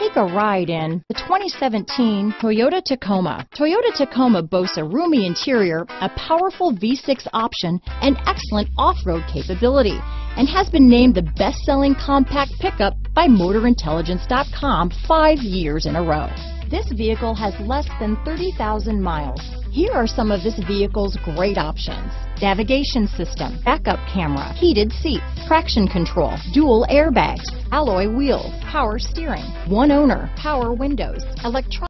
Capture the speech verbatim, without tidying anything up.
Take a ride in the twenty seventeen Toyota Tacoma. Toyota Tacoma boasts a roomy interior, a powerful V six option, and excellent off-road capability, and has been named the best-selling compact pickup by Motor Intelligence dot com five years in a row. This vehicle has less than thirty thousand miles. Here are some of this vehicle's great options: navigation system, backup camera, heated seats, traction control, dual airbags, alloy wheels, power steering, one owner, power windows, electronic